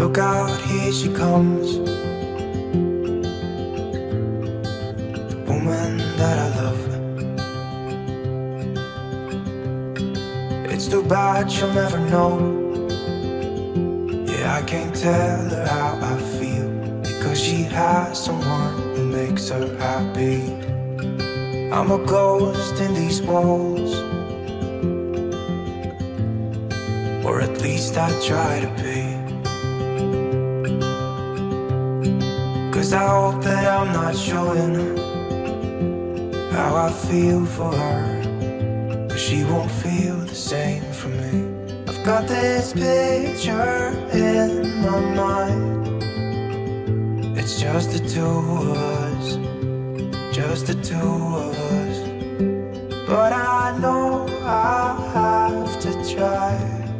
Look out, here she comes, the woman that I love. It's too bad she'll never know. Yeah, I can't tell her how I feel, because she has someone who makes her happy. I'm a ghost in these walls, or at least I try to be. 'Cause I hope that I'm not showing how I feel for her, but she won't feel the same for me. I've got this picture in my mind. It's just the two of us, just the two of us. But I know I have to try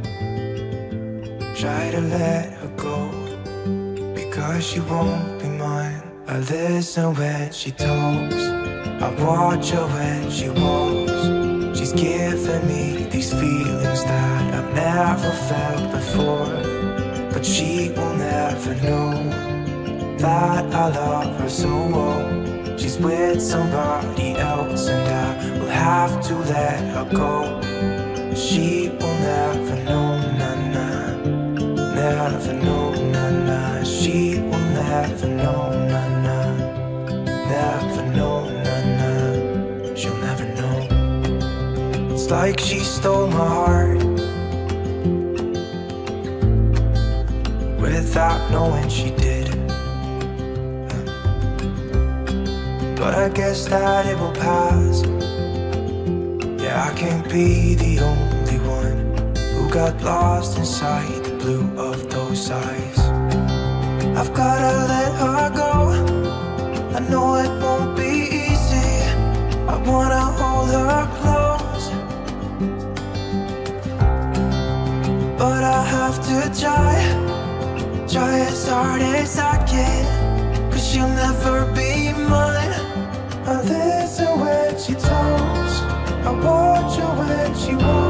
to let her go, because she won't be mine. I listen when she talks, I watch her when she walks. She's giving me these feelings that I've never felt before, but she will never know that I love her so well. She's with somebody else and I will have to let her go. She will never know, nah-nah, never know, nah-nah. She will never know, nah-nah, never know, nah-nah. She'll never know. It's like she stole my heart without knowing she did. But I guess that it will pass. Yeah, I can't be the only one who got lost inside the blue of those eyes. I've gotta let her go, I know it won't be easy. I wanna hold her close, but I have to try as hard as I can, 'cause she'll never be mine. I listen when she talks, I watch her when she walks.